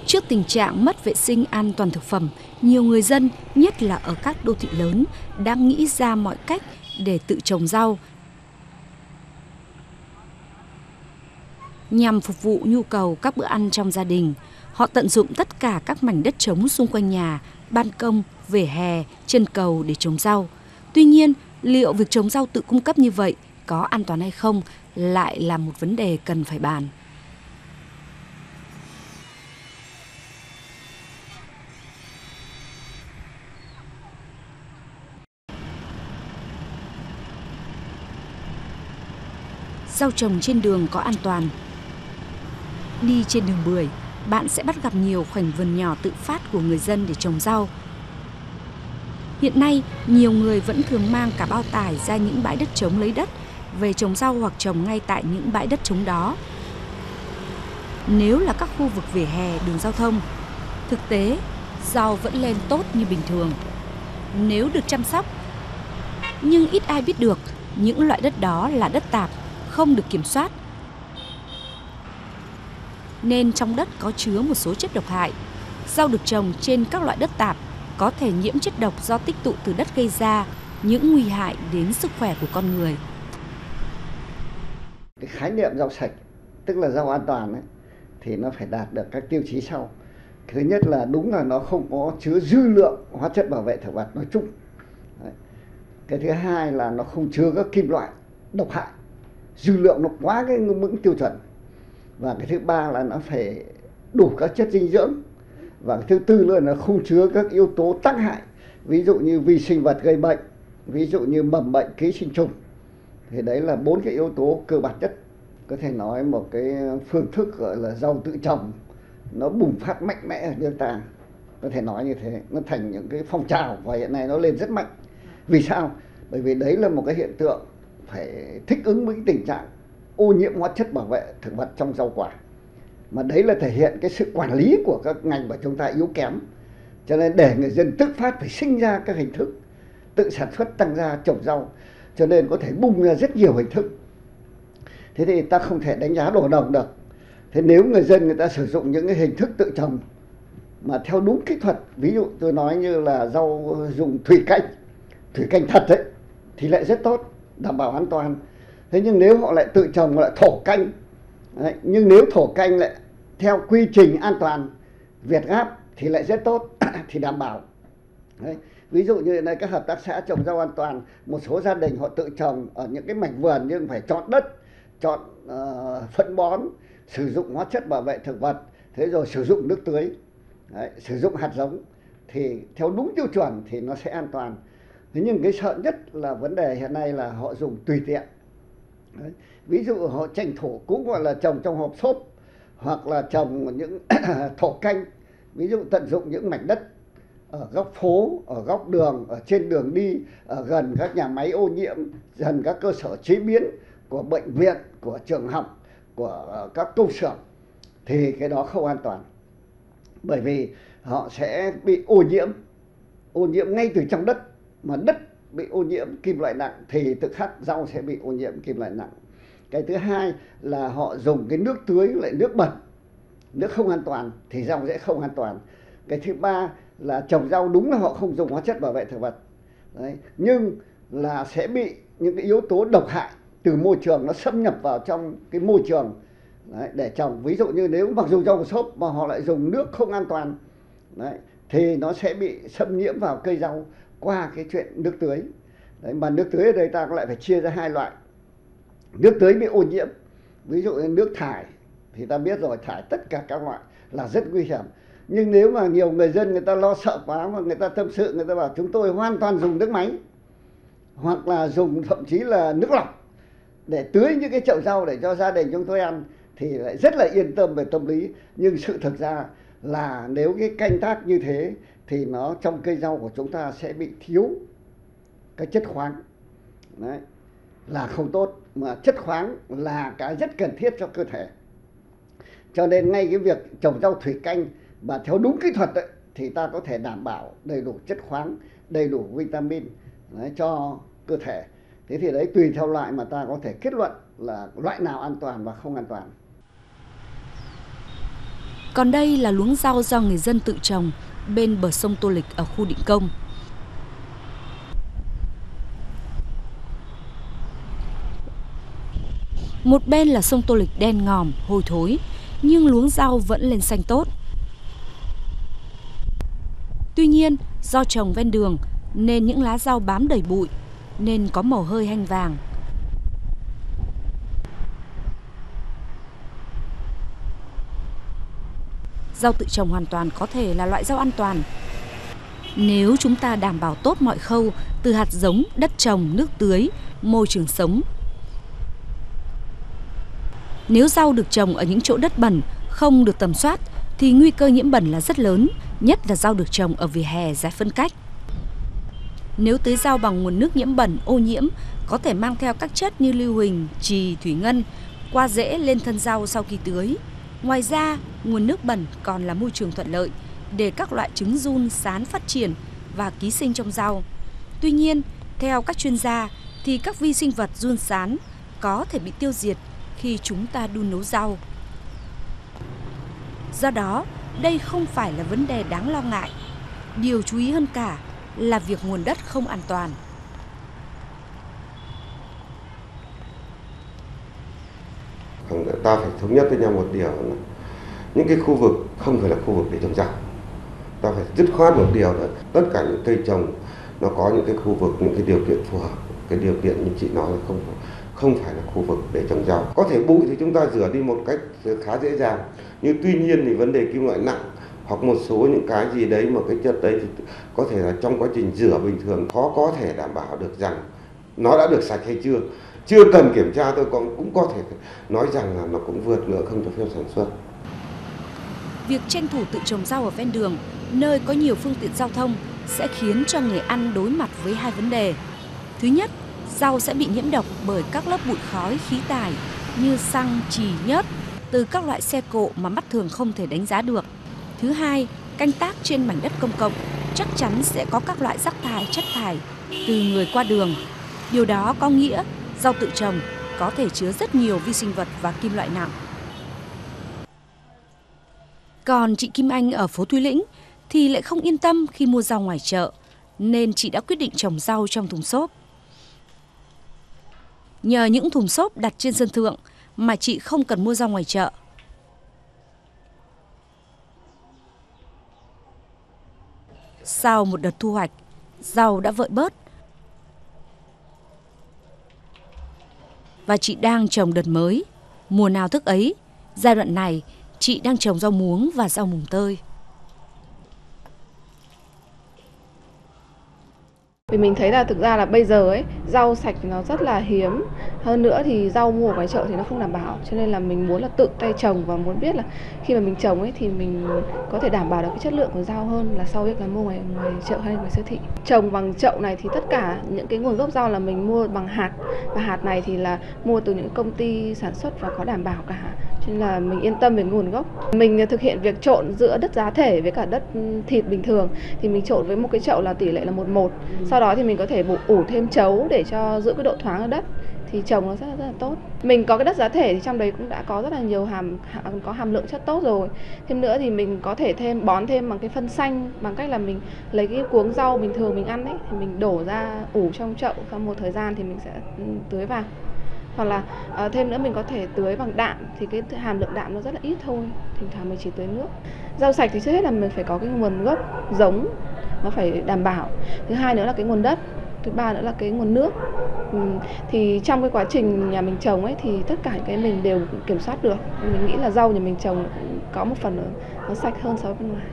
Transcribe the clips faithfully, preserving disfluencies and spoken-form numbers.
Trước tình trạng mất vệ sinh an toàn thực phẩm, nhiều người dân, nhất là ở các đô thị lớn, đang nghĩ ra mọi cách để tự trồng rau nhằm phục vụ nhu cầu các bữa ăn trong gia đình. Họ tận dụng tất cả các mảnh đất trống xung quanh nhà, ban công, vỉa hè, chân cầu để trồng rau. Tuy nhiên, liệu việc trồng rau tự cung cấp như vậy có an toàn hay không lại là một vấn đề cần phải bàn. Rau trồng trên đường có an toàn? Đi trên đường bưởi, bạn sẽ bắt gặp nhiều khoảnh vườn nhỏ tự phát của người dân để trồng rau. Hiện nay, nhiều người vẫn thường mang cả bao tải ra những bãi đất trống lấy đất về trồng rau hoặc trồng ngay tại những bãi đất trống đó. Nếu là các khu vực vỉa hè, đường giao thông, thực tế, rau vẫn lên tốt như bình thường nếu được chăm sóc. Nhưng ít ai biết được những loại đất đó là đất tạp, không được kiểm soát, nên trong đất có chứa một số chất độc hại. Rau được trồng trên các loại đất tạp có thể nhiễm chất độc do tích tụ từ đất gây ra những nguy hại đến sức khỏe của con người. Cái khái niệm rau sạch, tức là rau an toàn ấy, thì nó phải đạt được các tiêu chí sau. Thứ nhất là đúng là nó không có chứa dư lượng hóa chất bảo vệ thực vật nói chung. Đấy. Cái thứ hai là nó không chứa các kim loại độc hại, dư lượng nó quá cái ngưỡng tiêu chuẩn. Và cái thứ ba là nó phải đủ các chất dinh dưỡng. Và cái thứ tư là nó không chứa các yếu tố tác hại, ví dụ như vi sinh vật gây bệnh, ví dụ như mầm bệnh, ký sinh trùng. Thì đấy là bốn cái yếu tố cơ bản nhất. Có thể nói một cái phương thức gọi là rau tự trồng nó bùng phát mạnh mẽ ở nước ta. Có thể nói như thế, nó thành những cái phong trào và hiện nay nó lên rất mạnh. Vì sao? Bởi vì đấy là một cái hiện tượng phải thích ứng với cái tình trạng ô nhiễm hóa chất bảo vệ thực vật trong rau quả. Mà đấy là thể hiện cái sự quản lý của các ngành của chúng ta yếu kém. Cho nên để người dân tự phát phải sinh ra các hình thức tự sản xuất tăng gia trồng rau, cho nên có thể bung ra rất nhiều hình thức. Thế thì ta không thể đánh giá đổ đồng được. Thế nếu người dân người ta sử dụng những cái hình thức tự trồng mà theo đúng kỹ thuật, ví dụ tôi nói như là rau dùng thủy canh, thủy canh thật ấy, thì lại rất tốt, đảm bảo an toàn. Thế nhưng nếu họ lại tự trồng lại thổ canh, đấy, nhưng nếu thổ canh lại theo quy trình an toàn Việt Gáp thì lại rất tốt, thì đảm bảo. Đấy. Ví dụ như hiện nay các hợp tác xã trồng rau an toàn, một số gia đình họ tự trồng ở những cái mảnh vườn nhưng phải chọn đất, chọn uh, phân bón, sử dụng hóa chất bảo vệ thực vật, thế rồi sử dụng nước tưới, đấy, sử dụng hạt giống thì theo đúng tiêu chuẩn thì nó sẽ an toàn. Thế nhưng cái sợ nhất là vấn đề hiện nay là họ dùng tùy tiện. Đấy. Ví dụ họ tranh thủ cũng gọi là trồng trong hộp xốp hoặc là trồng những thổ canh, ví dụ tận dụng những mảnh đất ở góc phố, ở góc đường, ở trên đường đi, ở gần các nhà máy ô nhiễm, gần các cơ sở chế biến của bệnh viện, của trường học, của các công xưởng, thì cái đó không an toàn. Bởi vì họ sẽ bị ô nhiễm, ô nhiễm ngay từ trong đất, mà đất bị ô nhiễm kim loại nặng thì tự khắc rau sẽ bị ô nhiễm kim loại nặng. Cái thứ hai là họ dùng cái nước tưới lại nước bẩn, nước không an toàn thì rau sẽ không an toàn. Cái thứ ba là trồng rau đúng là họ không dùng hóa chất bảo vệ thực vật. Đấy. Nhưng là sẽ bị những cái yếu tố độc hại từ môi trường nó xâm nhập vào trong cái môi trường. Đấy, để trồng. Ví dụ như nếu mặc dù rau xốp mà họ lại dùng nước không an toàn, đấy, thì nó sẽ bị xâm nhiễm vào cây rau qua cái chuyện nước tưới. Đấy, mà nước tưới ở đây ta cũng lại phải chia ra hai loại. Nước tưới bị ô nhiễm, ví dụ như nước thải thì ta biết rồi, thải tất cả các loại là rất nguy hiểm. Nhưng nếu mà nhiều người dân người ta lo sợ quá mà người ta tâm sự, người ta bảo chúng tôi hoàn toàn dùng nước máy hoặc là dùng thậm chí là nước lọc để tưới những cái chậu rau để cho gia đình chúng tôi ăn thì lại rất là yên tâm về tâm lý. Nhưng sự thực ra là nếu cái canh tác như thế thì nó trong cây rau của chúng ta sẽ bị thiếu cái chất khoáng. Đấy, là không tốt, mà chất khoáng là cái rất cần thiết cho cơ thể. Cho nên ngay cái việc trồng rau thủy canh và theo đúng kỹ thuật ấy, thì ta có thể đảm bảo đầy đủ chất khoáng, đầy đủ vitamin, đấy, cho cơ thể. Thế thì đấy tùy theo loại mà ta có thể kết luận là loại nào an toàn và không an toàn. Còn đây là luống rau do người dân tự trồng bên bờ sông Tô Lịch ở khu Định Công. Một bên là sông Tô Lịch đen ngòm, hôi thối, nhưng luống rau vẫn lên xanh tốt. Tuy nhiên, do trồng ven đường nên những lá rau bám đầy bụi, nên có màu hơi hanh vàng. Rau tự trồng hoàn toàn có thể là loại rau an toàn nếu chúng ta đảm bảo tốt mọi khâu từ hạt giống, đất trồng, nước tưới, môi trường sống. Nếu rau được trồng ở những chỗ đất bẩn, không được tầm soát thì nguy cơ nhiễm bẩn là rất lớn, nhất là rau được trồng ở vỉa hè giải phân cách. Nếu tưới rau bằng nguồn nước nhiễm bẩn, ô nhiễm, có thể mang theo các chất như lưu huỳnh, trì, thủy ngân qua rễ lên thân rau sau khi tưới. Ngoài ra, nguồn nước bẩn còn là môi trường thuận lợi để các loại trứng giun, sán phát triển và ký sinh trong rau. Tuy nhiên, theo các chuyên gia thì các vi sinh vật giun sán có thể bị tiêu diệt khi chúng ta đun nấu rau. Do đó, đây không phải là vấn đề đáng lo ngại. Điều chú ý hơn cả là việc nguồn đất không an toàn. Ta phải thống nhất với nhau một điều là những cái khu vực không phải là khu vực để trồng rau. Ta phải dứt khoát một điều là tất cả những cây trồng nó có những cái khu vực, những cái điều kiện phù hợp. Cái điều kiện như chị nói là không không phải là khu vực để trồng rau. Có thể bụi thì chúng ta rửa đi một cách khá dễ dàng, nhưng tuy nhiên thì vấn đề kim loại nặng hoặc một số những cái gì đấy mà cái chất đấy thì có thể là trong quá trình rửa bình thường khó có thể đảm bảo được rằng nó đã được sạch hay chưa. Chưa cần kiểm tra tôi cũng cũng có thể nói rằng là nó cũng vượt ngưỡng không cho phép sản xuất. Việc tranh thủ tự trồng rau ở ven đường, nơi có nhiều phương tiện giao thông sẽ khiến cho người ăn đối mặt với hai vấn đề. Thứ nhất, rau sẽ bị nhiễm độc bởi các lớp bụi khói, khí thải như xăng, trì, nhớt từ các loại xe cộ mà mắt thường không thể đánh giá được. Thứ hai, canh tác trên mảnh đất công cộng chắc chắn sẽ có các loại rác thải, chất thải từ người qua đường. Điều đó có nghĩa rau tự trồng có thể chứa rất nhiều vi sinh vật và kim loại nặng. Còn chị Kim Anh ở phố Thúy Lĩnh thì lại không yên tâm khi mua rau ngoài chợ, nên chị đã quyết định trồng rau trong thùng xốp. Nhờ những thùng xốp đặt trên sân thượng mà chị không cần mua rau ngoài chợ. Sau một đợt thu hoạch, rau đã vợi bớt. Và chị đang trồng đợt mới, mùa nào thức ấy. Giai đoạn này, chị đang trồng rau muống và rau mùng tơi. Vì mình thấy là thực ra là bây giờ ấy, rau sạch nó rất là hiếm. Hơn nữa thì rau mua ở ngoài chợ thì nó không đảm bảo. Cho nên là mình muốn là tự tay trồng và muốn biết là khi mà mình trồng ấy thì mình có thể đảm bảo được cái chất lượng của rau hơn là sau việc là mua ngoài, ngoài chợ hay ngoài siêu thị. Trồng bằng chậu này thì tất cả những cái nguồn gốc rau là mình mua bằng hạt. Và hạt này thì là mua từ những công ty sản xuất và có đảm bảo cả. Cho nên là mình yên tâm về nguồn gốc. Mình thực hiện việc trộn giữa đất giá thể với cả đất thịt bình thường. Thì mình trộn với một cái chậu là tỷ lệ là một một. Sau đó thì mình có thể ủ thêm chấu để cho giữ cái độ thoáng ở đất, thì trồng nó rất là, rất là tốt. Mình có cái đất giá thể thì trong đấy cũng đã có rất là nhiều hàm có hàm lượng chất tốt rồi. Thêm nữa thì mình có thể thêm bón thêm bằng cái phân xanh, bằng cách là mình lấy cái cuống rau bình thường mình ăn ấy thì mình đổ ra ủ trong chậu, sau một thời gian thì mình sẽ tưới vào. Hoặc là uh, thêm nữa mình có thể tưới bằng đạm, thì cái hàm lượng đạm nó rất là ít thôi, thỉnh thoảng mình chỉ tưới nước. Rau sạch thì trước hết là mình phải có cái nguồn gốc giống, nó phải đảm bảo. Thứ hai nữa là cái nguồn đất. Thứ ba nữa là cái nguồn nước. Ừ, thì trong cái quá trình nhà mình trồng ấy thì tất cả những cái mình đều kiểm soát được. Mình nghĩ là rau nhà mình trồng có một phần nó, nó sạch hơn so với bên ngoài.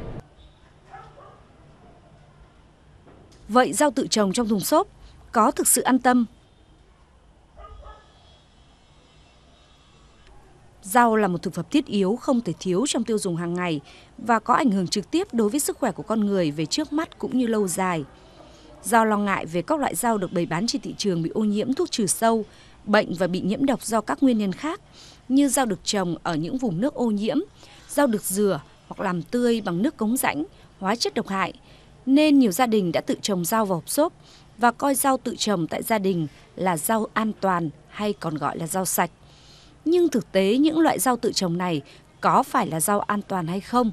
Vậy rau tự trồng trong thùng xốp có thực sự an tâm? Rau là một thực phẩm thiết yếu không thể thiếu trong tiêu dùng hàng ngày và có ảnh hưởng trực tiếp đối với sức khỏe của con người về trước mắt cũng như lâu dài. Do lo ngại về các loại rau được bày bán trên thị trường bị ô nhiễm thuốc trừ sâu, bệnh và bị nhiễm độc do các nguyên nhân khác, như rau được trồng ở những vùng nước ô nhiễm, rau được rửa hoặc làm tươi bằng nước cống rãnh, hóa chất độc hại, nên nhiều gia đình đã tự trồng rau vào hộp xốp và coi rau tự trồng tại gia đình là rau an toàn hay còn gọi là rau sạch. Nhưng thực tế những loại rau tự trồng này có phải là rau an toàn hay không.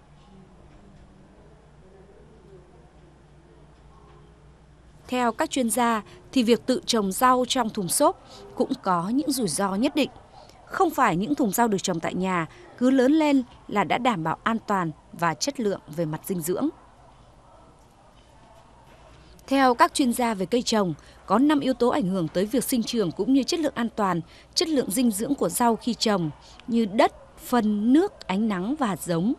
Theo các chuyên gia thì việc tự trồng rau trong thùng xốp cũng có những rủi ro nhất định. Không phải những thùng rau được trồng tại nhà cứ lớn lên là đã đảm bảo an toàn và chất lượng về mặt dinh dưỡng. Theo các chuyên gia về cây trồng, có năm yếu tố ảnh hưởng tới việc sinh trưởng cũng như chất lượng an toàn, chất lượng dinh dưỡng của rau khi trồng như đất, phân, nước, ánh nắng và hạt giống.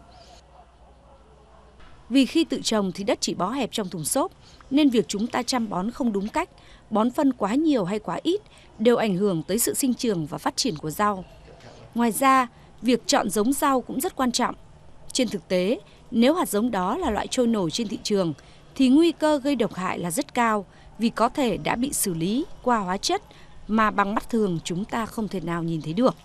Vì khi tự trồng thì đất chỉ bó hẹp trong thùng xốp, nên việc chúng ta chăm bón không đúng cách, bón phân quá nhiều hay quá ít đều ảnh hưởng tới sự sinh trưởng và phát triển của rau. Ngoài ra, việc chọn giống rau cũng rất quan trọng. Trên thực tế, nếu hạt giống đó là loại trôi nổi trên thị trường, thì nguy cơ gây độc hại là rất cao vì có thể đã bị xử lý qua hóa chất mà bằng mắt thường chúng ta không thể nào nhìn thấy được.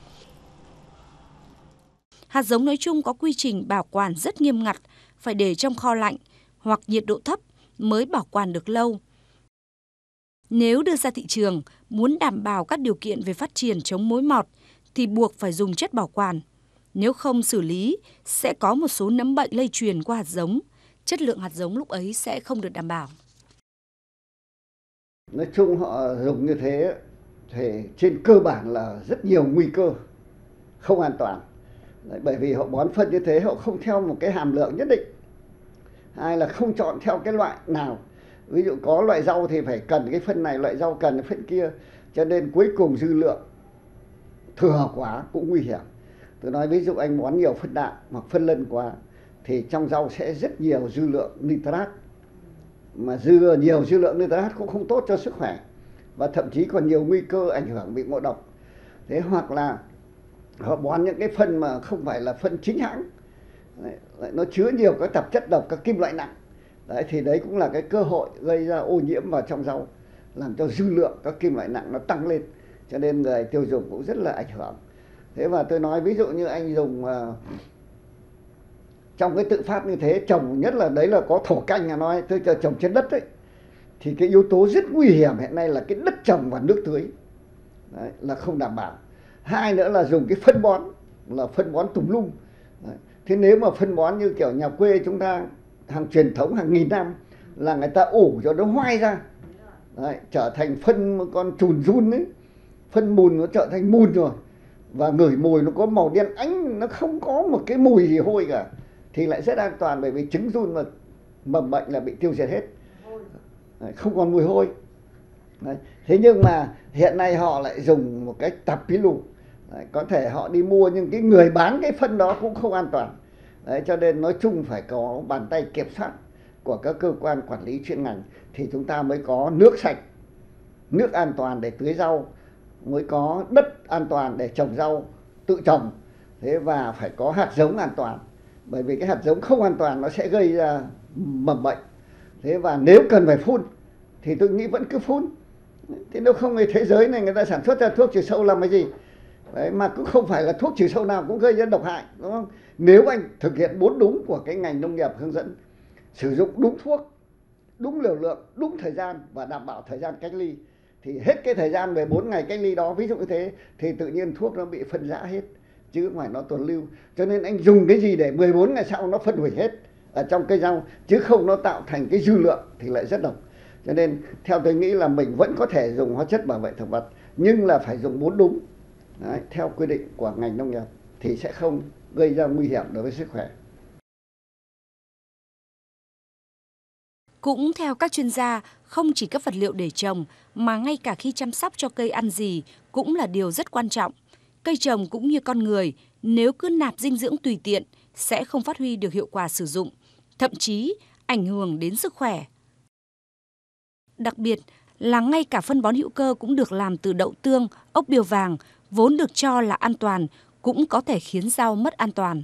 Hạt giống nói chung có quy trình bảo quản rất nghiêm ngặt, phải để trong kho lạnh hoặc nhiệt độ thấp mới bảo quản được lâu. Nếu đưa ra thị trường, muốn đảm bảo các điều kiện về phát triển chống mối mọt thì buộc phải dùng chất bảo quản. Nếu không xử lý, sẽ có một số nấm bệnh lây truyền qua hạt giống. Chất lượng hạt giống lúc ấy sẽ không được đảm bảo. Nói chung họ dùng như thế thì trên cơ bản là rất nhiều nguy cơ không an toàn. Đấy, bởi vì họ bón phân như thế họ không theo một cái hàm lượng nhất định. Hai là không chọn theo cái loại nào. Ví dụ có loại rau thì phải cần cái phân này, loại rau cần cái phân kia. Cho nên cuối cùng dư lượng thừa quá cũng nguy hiểm. Tôi nói ví dụ anh bón nhiều phân đạm hoặc phân lân quá thì trong rau sẽ rất nhiều dư lượng nitrat. Mà dư nhiều dư lượng nitrat cũng không tốt cho sức khỏe. Và thậm chí còn nhiều nguy cơ ảnh hưởng bị ngộ độc. Thế hoặc là họ bón những cái phân mà không phải là phân chính hãng. Đấy, nó chứa nhiều các tạp chất độc, các kim loại nặng. Đấy, thì đấy cũng là cái cơ hội gây ra ô nhiễm vào trong rau, làm cho dư lượng các kim loại nặng nó tăng lên. Cho nên người tiêu dùng cũng rất là ảnh hưởng. Thế và tôi nói ví dụ như anh dùng uh, trong cái tự phát như thế, trồng nhất là đấy là có thổ canh là nói, tôi cho trồng trên đất ấy, thì cái yếu tố rất nguy hiểm hiện nay là cái đất trồng và nước tưới. Đấy, là không đảm bảo. Hai nữa là dùng cái phân bón, là phân bón tùm lum. Đấy. Thế nếu mà phân bón như kiểu nhà quê chúng ta hàng truyền thống hàng nghìn năm là người ta ủ cho nó hoai ra. Đấy, trở thành phân con chùn giun ấy, phân mùn nó trở thành mùn rồi. Và ngửi mùi nó có màu đen ánh, nó không có một cái mùi gì hôi cả. Thì lại rất an toàn bởi vì trứng giun và mầm bệnh là bị tiêu diệt hết. Đấy, không còn mùi hôi. Đấy. Thế nhưng mà hiện nay họ lại dùng một cái tạp pí lù. Đấy, có thể họ đi mua nhưng cái người bán cái phân đó cũng không an toàn. Đấy, cho nên nói chung phải có bàn tay kiểm soát của các cơ quan quản lý chuyên ngành thì chúng ta mới có nước sạch, nước an toàn để tưới rau, mới có đất an toàn để trồng rau tự trồng. Thế và phải có hạt giống an toàn. Bởi vì cái hạt giống không an toàn nó sẽ gây ra mầm bệnh. Thế và nếu cần phải phun thì tôi nghĩ vẫn cứ phun. Thế nếu không thì thế giới này người ta sản xuất ra thuốc trừ sâu làm cái gì? Đấy, mà cũng không phải là thuốc trừ sâu nào cũng gây ra độc hại, đúng không? Nếu anh thực hiện bốn đúng của cái ngành nông nghiệp hướng dẫn, sử dụng đúng thuốc, đúng liều lượng, đúng thời gian và đảm bảo thời gian cách ly, thì hết cái thời gian về bốn ngày cách ly đó, ví dụ như thế, thì tự nhiên thuốc nó bị phân rã hết, chứ không phải nó tồn lưu. Cho nên anh dùng cái gì để mười bốn ngày sau nó phân hủy hết ở trong cây rau, chứ không nó tạo thành cái dư lượng thì lại rất độc. Cho nên theo tôi nghĩ là mình vẫn có thể dùng hóa chất bảo vệ thực vật, nhưng là phải dùng bốn đúng. Đấy, theo quy định của ngành nông nghiệp thì sẽ không gây ra nguy hiểm đối với sức khỏe. Cũng theo các chuyên gia, không chỉ các vật liệu để trồng mà ngay cả khi chăm sóc cho cây ăn gì cũng là điều rất quan trọng. Cây trồng cũng như con người, nếu cứ nạp dinh dưỡng tùy tiện sẽ không phát huy được hiệu quả sử dụng, thậm chí ảnh hưởng đến sức khỏe. Đặc biệt là ngay cả phân bón hữu cơ cũng được làm từ đậu tương, ốc bươu vàng, vốn được cho là an toàn, cũng có thể khiến rau mất an toàn.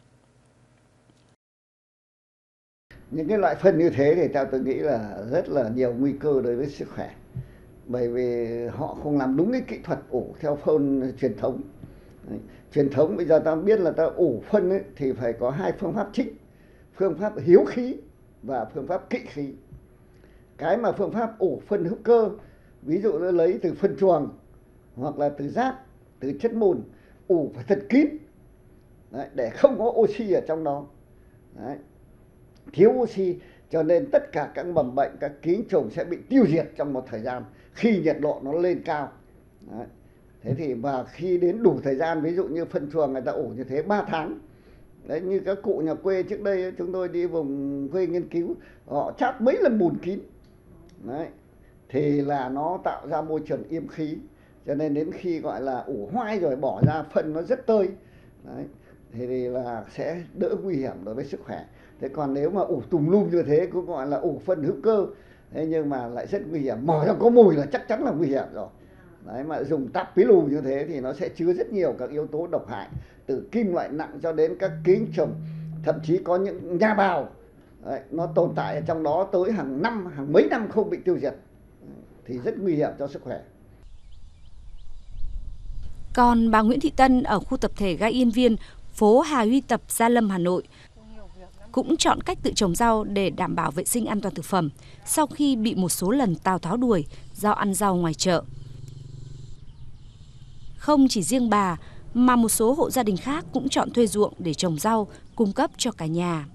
Những cái loại phân như thế thì theo tôi nghĩ là rất là nhiều nguy cơ đối với sức khỏe. Bởi vì họ không làm đúng cái kỹ thuật ủ theo phân truyền thống. Đấy. Truyền thống bây giờ ta biết là ta ủ phân ấy, thì phải có hai phương pháp chính. Phương pháp hiếu khí và phương pháp kỵ khí. Cái mà phương pháp ủ phân hữu cơ, ví dụ nó lấy từ phân chuồng hoặc là từ rác, từ chất mùn, ủ phải thật kín. Đấy, để không có oxy ở trong đó. Đấy. Thiếu oxy cho nên tất cả các mầm bệnh, các ký trùng sẽ bị tiêu diệt trong một thời gian khi nhiệt độ nó lên cao. Đấy. Thế thì và khi đến đủ thời gian, ví dụ như phân chuồng người ta ủ như thế ba tháng. Đấy, như các cụ nhà quê trước đây chúng tôi đi vùng quê nghiên cứu, họ chát mấy lần bùn kín. Đấy. Thì là nó tạo ra môi trường yêm khí, cho nên đến khi gọi là ủ hoai rồi bỏ ra phân nó rất tơi. Đấy. Thì là sẽ đỡ nguy hiểm đối với sức khỏe. Thế còn nếu mà ủ tùm lum như thế cũng gọi là ủ phân hữu cơ, thế nhưng mà lại rất nguy hiểm, mò ra có mùi là chắc chắn là nguy hiểm rồi. Đấy, mà dùng tạp pí lù như thế thì nó sẽ chứa rất nhiều các yếu tố độc hại, từ kim loại nặng cho đến các ký trùng, thậm chí có những nha bào. Đấy, nó tồn tại ở trong đó tới hàng năm, hàng mấy năm không bị tiêu diệt. Đấy, thì rất nguy hiểm cho sức khỏe. Còn bà Nguyễn Thị Tân ở khu tập thể Gai Yên Viên, phố Hà Huy Tập, Gia Lâm, Hà Nội cũng chọn cách tự trồng rau để đảm bảo vệ sinh an toàn thực phẩm sau khi bị một số lần Tào Tháo đuổi do ăn rau ngoài chợ. Không chỉ riêng bà, mà một số hộ gia đình khác cũng chọn thuê ruộng để trồng rau, cung cấp cho cả nhà.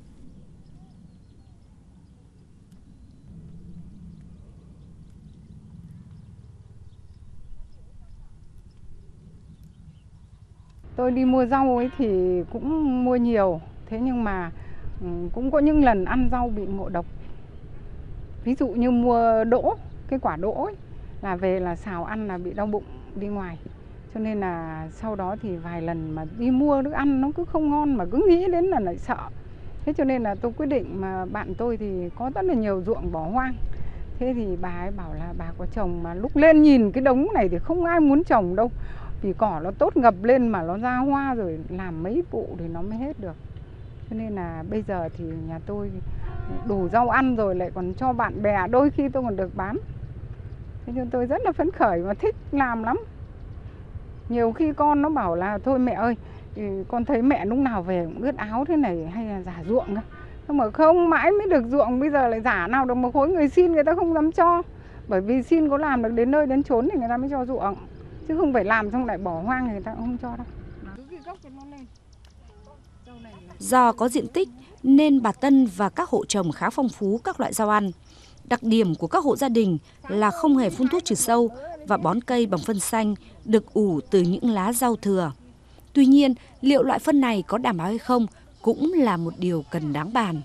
Tôi đi mua rau ấy thì cũng mua nhiều, thế nhưng mà cũng có những lần ăn rau bị ngộ độc. Ví dụ như mua đỗ, cái quả đỗ ấy, là về là xào ăn là bị đau bụng đi ngoài. Cho nên là sau đó thì vài lần mà đi mua thức ăn nó cứ không ngon mà cứ nghĩ đến là lại sợ. Thế cho nên là tôi quyết định, mà bạn tôi thì có rất là nhiều ruộng bỏ hoang. Thế thì bà ấy bảo là bà có trồng, mà lúc lên nhìn cái đống này thì không ai muốn trồng đâu. Vì cỏ nó tốt ngập lên mà nó ra hoa rồi làm mấy vụ thì nó mới hết được. Cho nên là bây giờ thì nhà tôi đủ rau ăn rồi lại còn cho bạn bè, đôi khi tôi còn được bán. Thế nên tôi rất là phấn khởi và thích làm lắm. Nhiều khi con nó bảo là thôi mẹ ơi, con thấy mẹ lúc nào về cũng ướt áo thế này hay là giả ruộng á. Nhưng mà không, mãi mới được ruộng, bây giờ lại giả nào được một khối, người xin người ta không dám cho. Bởi vì xin có làm được đến nơi đến chốn thì người ta mới cho ruộng. Chứ không phải làm xong lại bỏ hoang thì người ta cũng không cho đâu. Do có diện tích nên bà Tân và các hộ trồng khá phong phú các loại rau ăn. Đặc điểm của các hộ gia đình là không hề phun thuốc trừ sâu và bón cây bằng phân xanh được ủ từ những lá rau thừa. Tuy nhiên, liệu loại phân này có đảm bảo hay không cũng là một điều cần đáng bàn.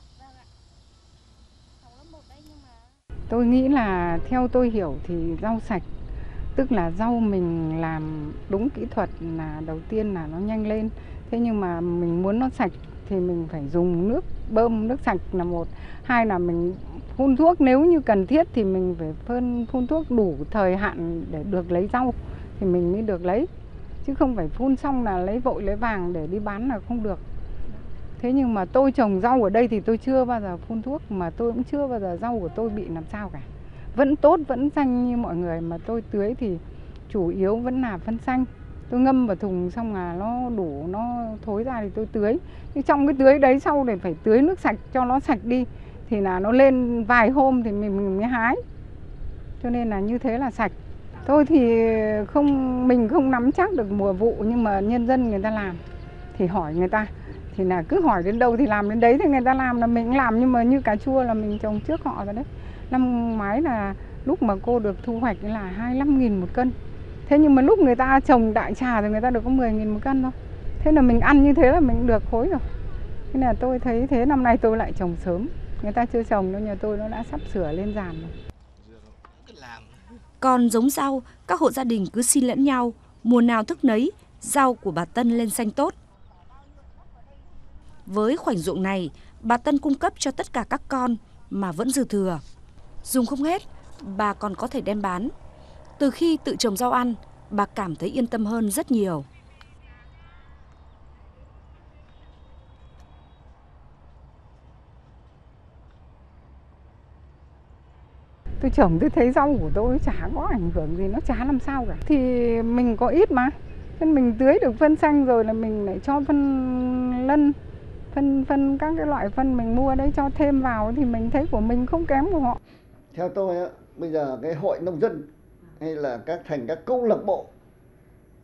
Tôi nghĩ là theo tôi hiểu thì rau sạch, tức là rau mình làm đúng kỹ thuật là đầu tiên là nó nhanh lên. Thế nhưng mà mình muốn nó sạch thì mình phải dùng nước bơm, nước sạch là một. Hai là mình phun thuốc, nếu như cần thiết thì mình phải phun, phun thuốc đủ thời hạn để được lấy rau thì mình mới được lấy. Chứ không phải phun xong là lấy vội lấy vàng để đi bán là không được. Thế nhưng mà tôi trồng rau ở đây thì tôi chưa bao giờ phun thuốc, mà tôi cũng chưa bao giờ rau của tôi bị làm sao cả. Vẫn tốt, vẫn xanh như mọi người, mà tôi tưới thì chủ yếu vẫn là phân xanh. Tôi ngâm vào thùng xong là nó đủ, nó thối ra thì tôi tưới. Nhưng trong cái tưới đấy sau thì phải tưới nước sạch cho nó sạch đi. Thì là nó lên vài hôm thì mình, mình mới hái. Cho nên là như thế là sạch. Tôi thì không, mình không nắm chắc được mùa vụ, nhưng mà nhân dân người ta làm thì hỏi người ta. Thì là cứ hỏi đến đâu thì làm đến đấy, thì người ta làm là mình làm. Nhưng mà như cà chua là mình trồng trước họ rồi đấy. Năm ngoái là lúc mà cô được thu hoạch là hai mươi lăm nghìn một cân. Thế nhưng mà lúc người ta trồng đại trà thì người ta được có mười nghìn một cân thôi. Thế là mình ăn như thế là mình được khối rồi. Thế là tôi thấy thế, năm nay tôi lại trồng sớm. Người ta chưa trồng đâu, nhà tôi nó đã sắp sửa lên giàn rồi. Còn giống rau, các hộ gia đình cứ xin lẫn nhau, mùa nào thức nấy, rau của bà Tân lên xanh tốt. Với khoảnh ruộng này, bà Tân cung cấp cho tất cả các con mà vẫn dư thừa. Dùng không hết, bà còn có thể đem bán. Từ khi tự trồng rau ăn, bà cảm thấy yên tâm hơn rất nhiều. Tôi trồng tôi thấy rau của tôi chả có ảnh hưởng gì, nó chả làm sao cả. Thì mình có ít mà, nên mình tưới được phân xanh rồi là mình lại cho phân lân, phân phân các cái loại phân mình mua đấy cho thêm vào thì mình thấy của mình không kém của họ. Theo tôi á, bây giờ cái hội nông dân hay là các thành các câu lạc bộ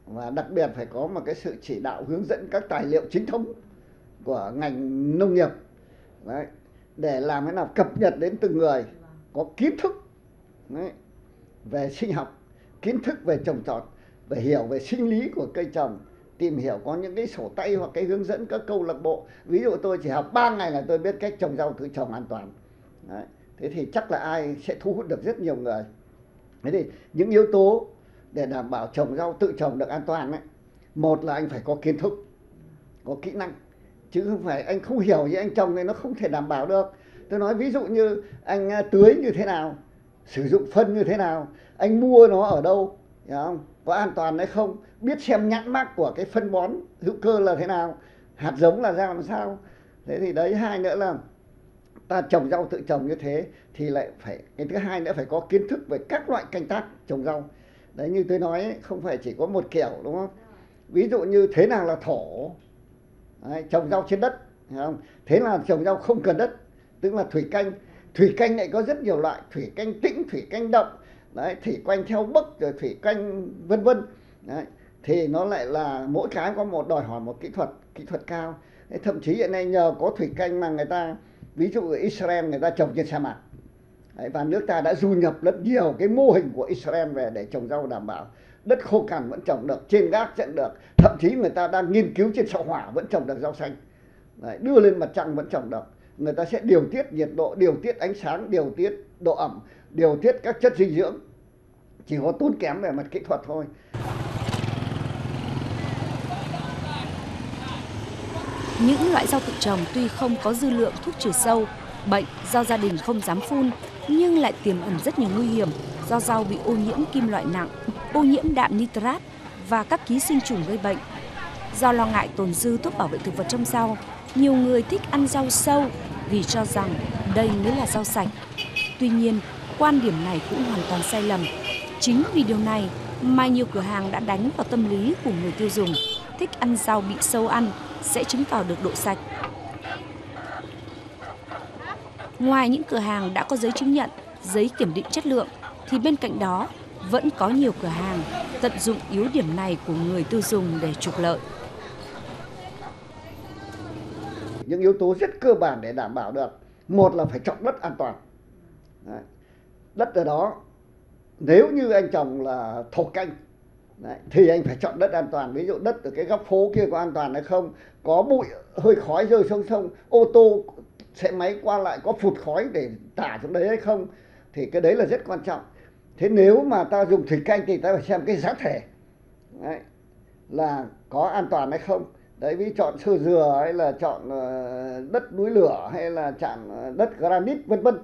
và đặc biệt phải có một cái sự chỉ đạo hướng dẫn các tài liệu chính thống của ngành nông nghiệp. Đấy, để làm thế nào cập nhật đến từng người, có kiến thức đấy, về sinh học, kiến thức về trồng trọt, về hiểu về sinh lý của cây trồng, tìm hiểu có những cái sổ tay hoặc cái hướng dẫn các câu lạc bộ. Ví dụ tôi chỉ học ba ngày là tôi biết cách trồng rau tự trồng an toàn. Đấy, thế thì chắc là ai sẽ thu hút được rất nhiều người. Thế thì những yếu tố để đảm bảo trồng rau tự trồng được an toàn ấy, một là anh phải có kiến thức, có kỹ năng, chứ không phải anh không hiểu gì anh trồng thì nó không thể đảm bảo được. Tôi nói ví dụ như anh tưới như thế nào, sử dụng phân như thế nào, anh mua nó ở đâu, hiểu không? Có an toàn hay không, biết xem nhãn mác của cái phân bón hữu cơ là thế nào, hạt giống là ra làm sao. Thế thì đấy, hai nữa là ta trồng rau tự trồng như thế thì lại phải, cái thứ hai nữa phải có kiến thức về các loại canh tác trồng rau. Đấy, như tôi nói ấy, không phải chỉ có một kiểu, đúng không? Ví dụ như thế nào là thổ, đấy, trồng rau trên đất, hiểu không? Thế là trồng rau không cần đất, tức là thủy canh. Thủy canh lại có rất nhiều loại, thủy canh tĩnh, thủy canh động, đấy, thủy canh theo bấc, rồi thủy canh vân vân. Đấy, thì nó lại là mỗi cái có một đòi hỏi một kỹ thuật, kỹ thuật cao. Đấy, thậm chí hiện nay nhờ có thủy canh mà người ta, ví dụ ở Israel người ta trồng trên sa mạc. Đấy, và nước ta đã du nhập rất nhiều cái mô hình của Israel về để trồng rau đảm bảo đất khô cằn vẫn trồng được, trên gác vẫn được, thậm chí người ta đang nghiên cứu trên sao hỏa vẫn trồng được rau xanh. Đấy, đưa lên mặt trăng vẫn trồng được. Người ta sẽ điều tiết nhiệt độ, điều tiết ánh sáng, điều tiết độ ẩm, điều tiết các chất dinh dưỡng, chỉ có tốn kém về mặt kỹ thuật thôi. Những loại rau tự trồng tuy không có dư lượng thuốc trừ sâu, bệnh do gia đình không dám phun, nhưng lại tiềm ẩn rất nhiều nguy hiểm do rau bị ô nhiễm kim loại nặng, ô nhiễm đạm nitrat và các ký sinh trùng gây bệnh. Do lo ngại tồn dư thuốc bảo vệ thực vật trong rau, nhiều người thích ăn rau sâu vì cho rằng đây mới là rau sạch. Tuy nhiên, quan điểm này cũng hoàn toàn sai lầm. Chính vì điều này mà nhiều cửa hàng đã đánh vào tâm lý của người tiêu dùng, thích ăn rau bị sâu ăn sẽ chứng tỏ được độ sạch. Ngoài những cửa hàng đã có giấy chứng nhận, giấy kiểm định chất lượng, thì bên cạnh đó vẫn có nhiều cửa hàng tận dụng yếu điểm này của người tiêu dùng để trục lợi. Những yếu tố rất cơ bản để đảm bảo được, một là phải chọn đất an toàn. Đấy, đất ở đó, nếu như anh trồng là thổ canh, đấy, thì anh phải chọn đất an toàn. Ví dụ đất ở cái góc phố kia có an toàn hay không, có bụi hơi khói rơi xuống sông, ô tô xe máy qua lại có phụt khói để tả xuống đấy hay không, thì cái đấy là rất quan trọng. Thế nếu mà ta dùng thủy canh thì ta phải xem cái giá thể, đấy, là có an toàn hay không. Đấy, ví chọn sơ dừa hay là chọn đất núi lửa hay là chọn đất granite vân vân.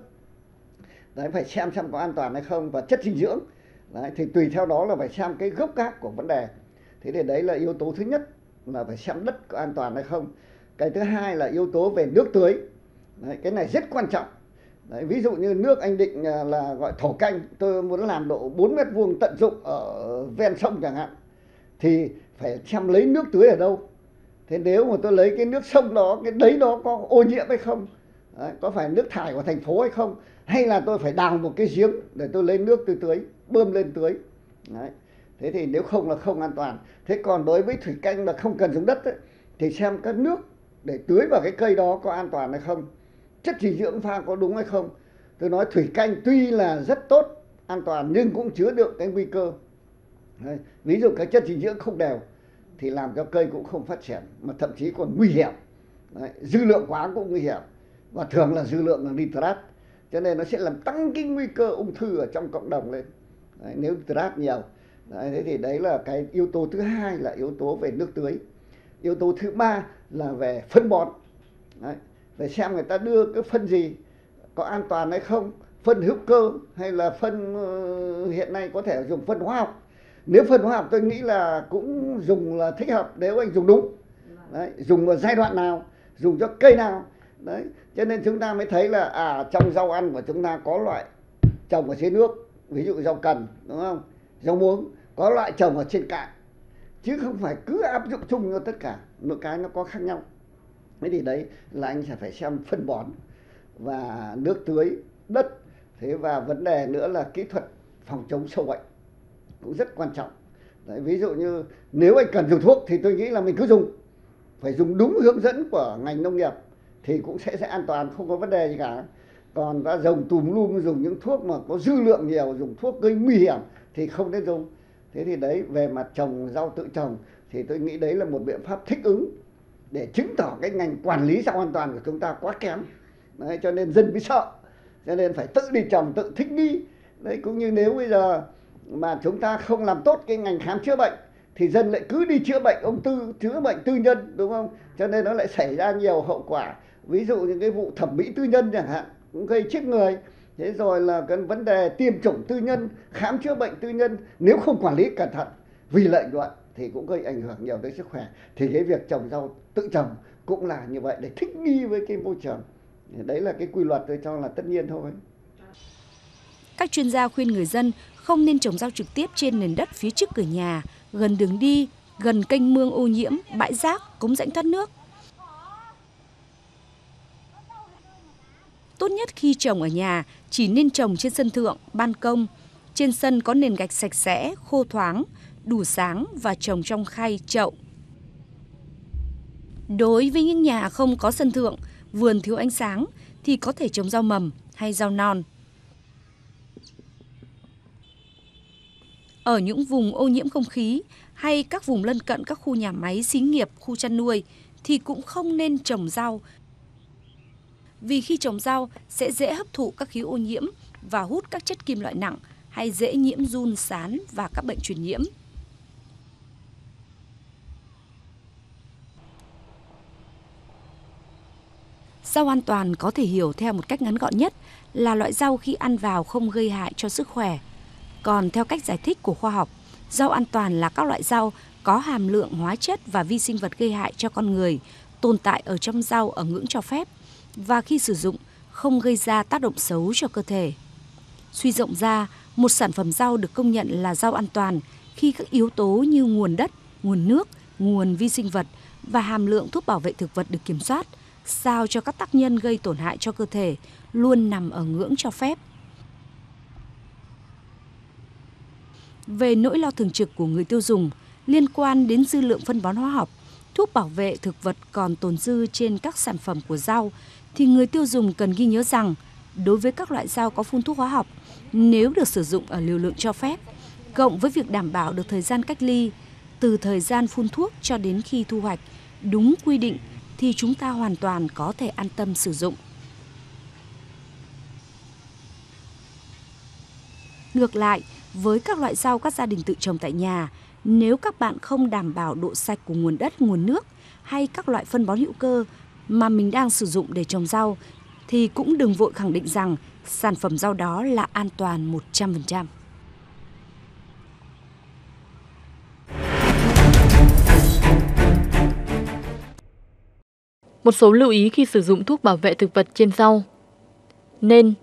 Đấy, phải xem xem có an toàn hay không, và chất dinh dưỡng. Đấy, thì tùy theo đó là phải xem cái gốc gác của vấn đề. Thế thì đấy là yếu tố thứ nhất, là phải xem đất có an toàn hay không. Cái thứ hai là yếu tố về nước tưới. Đấy, cái này rất quan trọng. Đấy, ví dụ như nước anh định là gọi thổ canh, tôi muốn làm độ bốn mét vuông tận dụng ở ven sông chẳng hạn, thì phải xem lấy nước tưới ở đâu. Thế nếu mà tôi lấy cái nước sông đó, cái đấy đó có ô nhiễm hay không? Đấy, có phải nước thải của thành phố hay không? Hay là tôi phải đào một cái giếng để tôi lấy nước tôi tưới, bơm lên tưới. Đấy. Thế thì nếu không là không an toàn. Thế còn đối với thủy canh mà không cần dùng đất ấy, thì xem các nước để tưới vào cái cây đó có an toàn hay không, chất dinh dưỡng pha có đúng hay không. Tôi nói thủy canh tuy là rất tốt, an toàn, nhưng cũng chứa đựng cái nguy cơ. Đấy. Ví dụ cái chất dinh dưỡng không đều thì làm cho cây cũng không phát triển, mà thậm chí còn nguy hiểm. Đấy. Dư lượng quá cũng nguy hiểm, và thường là dư lượng là nitrat, cho nên nó sẽ làm tăng cái nguy cơ ung thư ở trong cộng đồng lên. Đấy, nếu nitrat nhiều. Đấy, thế thì đấy là cái yếu tố thứ hai, là yếu tố về nước tưới. Yếu tố thứ ba là về phân bón. Đấy, phải xem người ta đưa cái phân gì, có an toàn hay không, phân hữu cơ hay là phân uh, hiện nay có thể dùng phân hóa học. Nếu phân hóa học tôi nghĩ là cũng dùng là thích hợp nếu anh dùng đúng. Đấy, dùng vào giai đoạn nào, dùng cho cây nào. Đấy, cho nên chúng ta mới thấy là à, trong rau ăn của chúng ta có loại trồng ở trên nước, ví dụ rau cần, đúng không? Rau muống, có loại trồng ở trên cạn, chứ không phải cứ áp dụng chung cho tất cả, một cái nó có khác nhau. Thế thì đấy là anh sẽ phải xem phân bón và nước tưới, đất. Thế và vấn đề nữa là kỹ thuật phòng chống sâu bệnh cũng rất quan trọng. Đấy, ví dụ như nếu anh cần dùng thuốc thì tôi nghĩ là mình cứ dùng, phải dùng đúng hướng dẫn của ngành nông nghiệp thì cũng sẽ sẽ an toàn, không có vấn đề gì cả. Còn ta dùng tùm lum, dùng những thuốc mà có dư lượng nhiều, dùng thuốc gây nguy hiểm thì không nên dùng. Thế thì đấy, về mặt trồng rau tự trồng thì tôi nghĩ đấy là một biện pháp thích ứng để chứng tỏ cái ngành quản lý rau an toàn của chúng ta quá kém. Đấy, cho nên dân mới sợ, cho nên phải tự đi trồng, tự thích nghi. Đấy, cũng như nếu bây giờ mà chúng ta không làm tốt cái ngành khám chữa bệnh thì dân lại cứ đi chữa bệnh ung thư, chữa bệnh tư nhân, đúng không? Cho nên nó lại xảy ra nhiều hậu quả. Ví dụ những cái vụ thẩm mỹ tư nhân chẳng hạn cũng gây chết người. Thế rồi là cái vấn đề tiêm chủng tư nhân, khám chữa bệnh tư nhân, nếu không quản lý cẩn thận vì lợi nhuận thì cũng gây ảnh hưởng nhiều tới sức khỏe. Thì cái việc trồng rau tự trồng cũng là như vậy, để thích nghi với cái môi trường. Đấy là cái quy luật tôi cho là tất nhiên thôi. Các chuyên gia khuyên người dân không nên trồng rau trực tiếp trên nền đất phía trước cửa nhà, gần đường đi, gần kênh mương ô nhiễm, bãi rác, cống rãnh thoát nước. Tốt nhất khi trồng ở nhà chỉ nên trồng trên sân thượng, ban công. Trên sân có nền gạch sạch sẽ, khô thoáng, đủ sáng và trồng trong khay, chậu. Đối với những nhà không có sân thượng, vườn thiếu ánh sáng thì có thể trồng rau mầm hay rau non. Ở những vùng ô nhiễm không khí hay các vùng lân cận các khu nhà máy, xí nghiệp, khu chăn nuôi thì cũng không nên trồng rau. Vì khi trồng rau sẽ dễ hấp thụ các khí ô nhiễm và hút các chất kim loại nặng, hay dễ nhiễm giun, sán và các bệnh truyền nhiễm. Rau an toàn có thể hiểu theo một cách ngắn gọn nhất là loại rau khi ăn vào không gây hại cho sức khỏe. Còn theo cách giải thích của khoa học, rau an toàn là các loại rau có hàm lượng hóa chất và vi sinh vật gây hại cho con người tồn tại ở trong rau ở ngưỡng cho phép và khi sử dụng không gây ra tác động xấu cho cơ thể. Suy rộng ra, một sản phẩm rau được công nhận là rau an toàn khi các yếu tố như nguồn đất, nguồn nước, nguồn vi sinh vật và hàm lượng thuốc bảo vệ thực vật được kiểm soát, sao cho các tác nhân gây tổn hại cho cơ thể luôn nằm ở ngưỡng cho phép. Về nỗi lo thường trực của người tiêu dùng liên quan đến dư lượng phân bón hóa học, thuốc bảo vệ thực vật còn tồn dư trên các sản phẩm của rau, thì người tiêu dùng cần ghi nhớ rằng đối với các loại rau có phun thuốc hóa học, nếu được sử dụng ở liều lượng cho phép, cộng với việc đảm bảo được thời gian cách ly, từ thời gian phun thuốc cho đến khi thu hoạch, đúng quy định, thì chúng ta hoàn toàn có thể an tâm sử dụng. Ngược lại, với các loại rau các gia đình tự trồng tại nhà, nếu các bạn không đảm bảo độ sạch của nguồn đất, nguồn nước hay các loại phân bón hữu cơ mà mình đang sử dụng để trồng rau, thì cũng đừng vội khẳng định rằng sản phẩm rau đó là an toàn một trăm phần trăm. Một số lưu ý khi sử dụng thuốc bảo vệ thực vật trên rau. Nên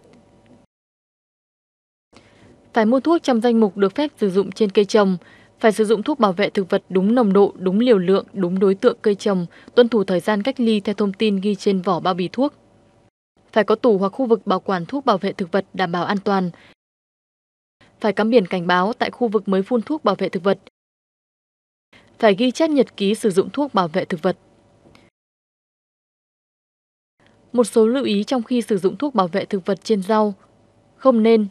phải mua thuốc trong danh mục được phép sử dụng trên cây trồng, phải sử dụng thuốc bảo vệ thực vật đúng nồng độ, đúng liều lượng, đúng đối tượng cây trồng, tuân thủ thời gian cách ly theo thông tin ghi trên vỏ bao bì thuốc. Phải có tủ hoặc khu vực bảo quản thuốc bảo vệ thực vật đảm bảo an toàn. Phải cắm biển cảnh báo tại khu vực mới phun thuốc bảo vệ thực vật. Phải ghi chép nhật ký sử dụng thuốc bảo vệ thực vật. Một số lưu ý trong khi sử dụng thuốc bảo vệ thực vật trên rau. Không nên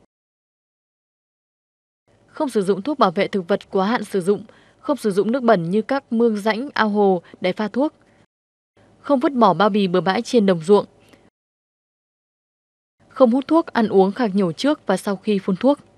không sử dụng thuốc bảo vệ thực vật quá hạn sử dụng, không sử dụng nước bẩn như các mương rãnh, ao hồ để pha thuốc, không vứt bỏ bao bì bừa bãi trên đồng ruộng, không hút thuốc, ăn uống khạc nhổ trước và sau khi phun thuốc.